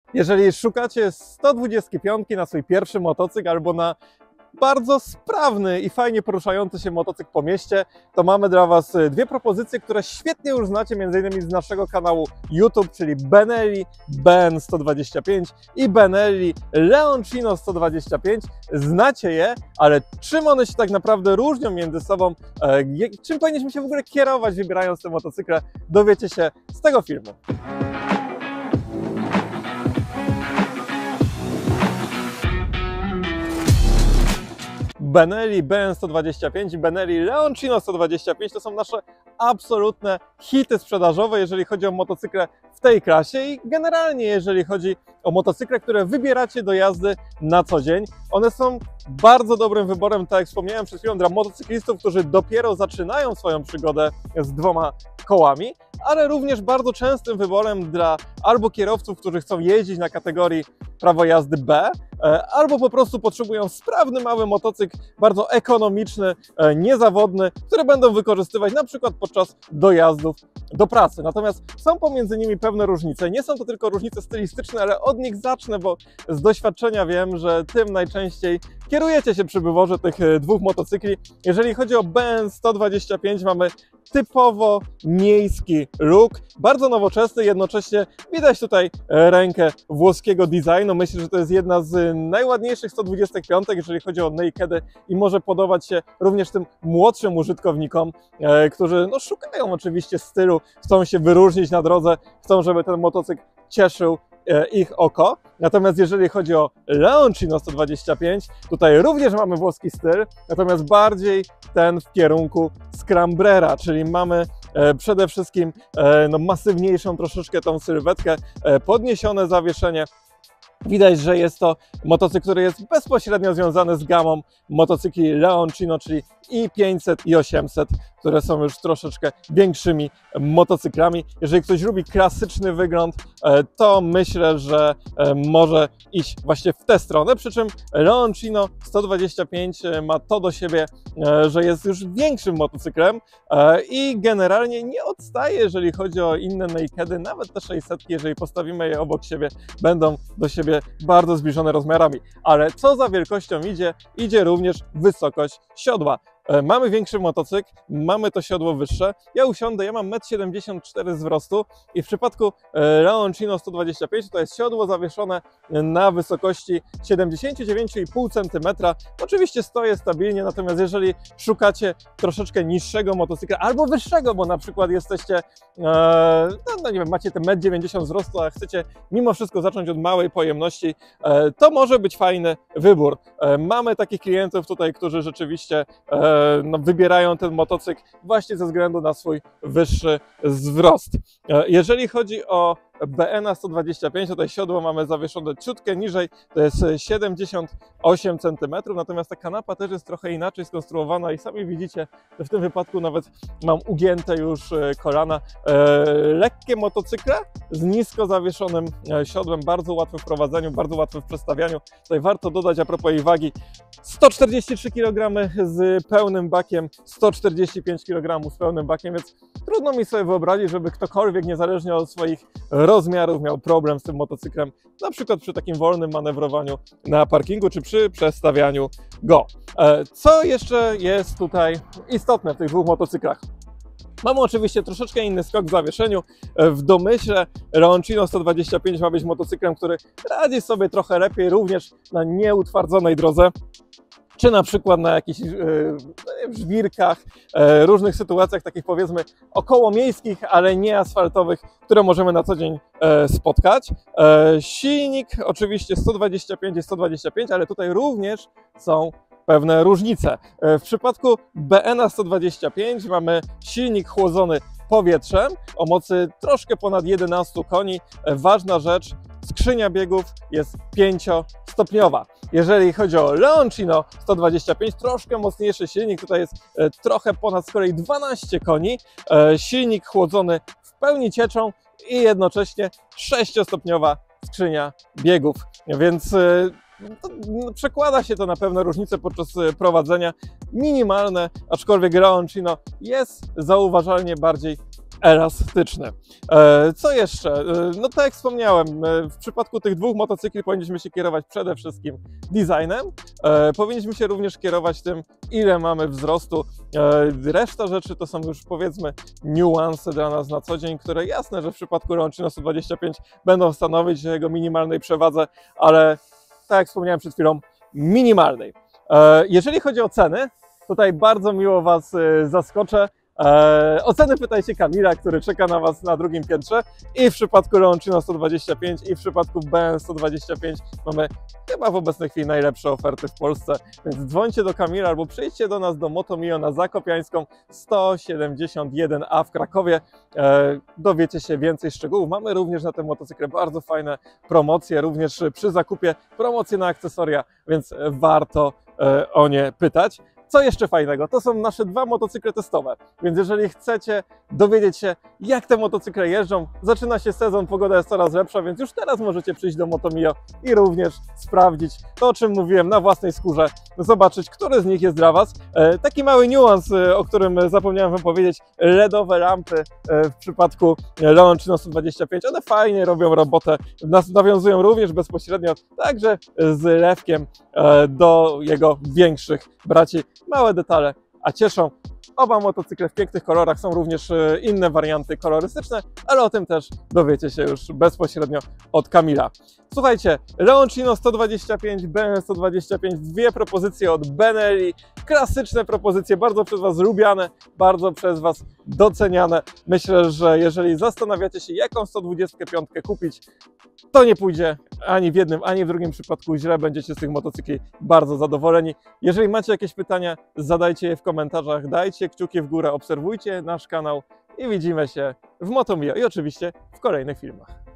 Jeżeli szukacie 125 na swój pierwszy motocykl albo na bardzo sprawny i fajnie poruszający się motocykl po mieście, to mamy dla Was dwie propozycje, które świetnie już znacie m.in. z naszego kanału YouTube, czyli Benelli BN 125 i Benelli Leoncino 125. Znacie je, ale czym one się tak naprawdę różnią między sobą, czym powinniśmy się w ogóle kierować wybierając te motocykle, dowiecie się z tego filmu. Benelli BN 125 i Benelli Leoncino 125 to są nasze absolutne hity sprzedażowe, jeżeli chodzi o motocykle w tej klasie i generalnie jeżeli chodzi o motocykle, które wybieracie do jazdy na co dzień. One są bardzo dobrym wyborem, tak jak wspomniałem przed chwilą, dla motocyklistów, którzy dopiero zaczynają swoją przygodę z dwoma kołami, ale również bardzo częstym wyborem dla albo kierowców, którzy chcą jeździć na kategorii prawo jazdy B, albo po prostu potrzebują sprawny, mały motocykl, bardzo ekonomiczny, niezawodny, który będą wykorzystywać na przykład podczas dojazdów do pracy. Natomiast są pomiędzy nimi pewne różnice. Nie są to tylko różnice stylistyczne, ale od nich zacznę, bo z doświadczenia wiem, że tym najczęściej kierujecie się przy wyborze tych dwóch motocykli. Jeżeli chodzi o BN 125, mamy typowo miejski look, bardzo nowoczesny, jednocześnie widać tutaj rękę włoskiego designu. Myślę, że to jest jedna z najładniejszych 125, jeżeli chodzi o nakedy i może podobać się również tym młodszym użytkownikom, którzy szukają oczywiście stylu, chcą się wyróżnić na drodze, chcą, żeby ten motocykl cieszył ich oko. Natomiast jeżeli chodzi o Leoncino 125, tutaj również mamy włoski styl, natomiast bardziej ten w kierunku Scramblera, czyli mamy przede wszystkim masywniejszą troszeczkę tą sylwetkę, podniesione zawieszenie. Widać, że jest to motocykl, który jest bezpośrednio związany z gamą motocykli Leoncino, czyli i 500 i 800, które są już troszeczkę większymi motocyklami. Jeżeli ktoś lubi klasyczny wygląd, to myślę, że może iść właśnie w tę stronę, przy czym Leoncino 125 ma to do siebie, że jest już większym motocyklem i generalnie nie odstaje, jeżeli chodzi o inne nakedy, nawet te 600, jeżeli postawimy je obok siebie, będą do siebie bardzo zbliżone rozmiarami. Ale co za wielkością idzie? Idzie również wysokość siodła. Mamy większy motocykl, mamy to siodło wyższe. Ja usiądę, ja mam 1,74 m wzrostu i w przypadku Leoncino 125 to jest siodło zawieszone na wysokości 79,5 cm. Oczywiście stoję stabilnie, natomiast jeżeli szukacie troszeczkę niższego motocykla albo wyższego, bo na przykład jesteście, nie wiem, macie te 1,90 m wzrostu, a chcecie mimo wszystko zacząć od małej pojemności, to może być fajny wybór. Mamy takich klientów tutaj, którzy rzeczywiście wybierają ten motocykl właśnie ze względu na swój wyższy wzrost. Jeżeli chodzi o BN 125, tutaj siodło mamy zawieszone ciutkę niżej, to jest 78 cm, natomiast ta kanapa też jest trochę inaczej skonstruowana i sami widzicie, że w tym wypadku nawet mam ugięte już kolana. Lekkie motocykle z nisko zawieszonym siodłem, bardzo łatwe w prowadzeniu, bardzo łatwe w przestawianiu. Tutaj warto dodać a propos jej wagi, 143 kg z pełnym bakiem, 145 kg z pełnym bakiem, więc trudno mi sobie wyobrazić, żeby ktokolwiek, niezależnie od swoich rozmiarów, miał problem z tym motocyklem, na przykład przy takim wolnym manewrowaniu na parkingu, czy przy przestawianiu go. Co jeszcze jest tutaj istotne w tych dwóch motocyklach? Mamy oczywiście troszeczkę inny skok w zawieszeniu. W domyśle Leoncino 125 ma być motocyklem, który radzi sobie trochę lepiej również na nieutwardzonej drodze, czy na przykład na jakichś żwirkach, różnych sytuacjach takich powiedzmy okołomiejskich, ale nie asfaltowych, które możemy na co dzień spotkać. Silnik oczywiście 125 jest 125, ale tutaj również są pewne różnice. W przypadku BN 125 mamy silnik chłodzony powietrzem o mocy troszkę ponad 11 koni. Ważna rzecz, skrzynia biegów jest 5-stopniowa. Jeżeli chodzi o Leoncino 125, troszkę mocniejszy silnik, tutaj jest trochę ponad z kolei 12 koni. Silnik chłodzony w pełni cieczą i jednocześnie 6-stopniowa skrzynia biegów. Więc przekłada się to na pewne różnice podczas prowadzenia, minimalne, aczkolwiek Leoncino jest zauważalnie bardziej elastyczny. Co jeszcze? No tak jak wspomniałem, w przypadku tych dwóch motocykli powinniśmy się kierować przede wszystkim designem. Powinniśmy się również kierować tym, ile mamy wzrostu. Reszta rzeczy to są już, powiedzmy, niuanse dla nas na co dzień, które jasne, że w przypadku Leoncino 125 będą stanowić o jego minimalnej przewadze, ale tak jak wspomniałem przed chwilą, minimalnej. Jeżeli chodzi o ceny, tutaj bardzo miło Was zaskoczę. O ceny pytajcie Kamila, który czeka na Was na drugim piętrze. I w przypadku Leoncino 125 i w przypadku BN 125 mamy chyba w obecnej chwili najlepsze oferty w Polsce, więc dzwońcie do Kamila albo przyjdźcie do nas do Motomio na Zakopiańską 171A w Krakowie. Dowiecie się więcej szczegółów. Mamy również na te motocykle bardzo fajne promocje, również przy zakupie promocje na akcesoria, więc warto o nie pytać. Co jeszcze fajnego? To są nasze dwa motocykle testowe, więc jeżeli chcecie dowiedzieć się, jak te motocykle jeżdżą, zaczyna się sezon, pogoda jest coraz lepsza, więc już teraz możecie przyjść do Motomio i również sprawdzić to, o czym mówiłem, na własnej skórze, zobaczyć, który z nich jest dla Was. Taki mały niuans, o którym zapomniałem Wam powiedzieć, LEDowe lampy w przypadku Leoncino 125, one fajnie robią robotę, nawiązują również bezpośrednio także z lewkiem do jego większych braci. Małe detale, a cieszą. Oba motocykle w pięknych kolorach, są również inne warianty kolorystyczne, ale o tym też dowiecie się już bezpośrednio od Kamila. Słuchajcie, Leoncino 125, BN 125, dwie propozycje od Benelli, klasyczne propozycje, bardzo przez Was lubiane, bardzo przez Was doceniane. Myślę, że jeżeli zastanawiacie się, jaką 125 kupić, to nie pójdzie ani w jednym, ani w drugim przypadku źle, będziecie z tych motocykli bardzo zadowoleni. Jeżeli macie jakieś pytania, zadajcie je w komentarzach, dajcie kciuki w górę, obserwujcie nasz kanał i widzimy się w Motomio i oczywiście w kolejnych filmach.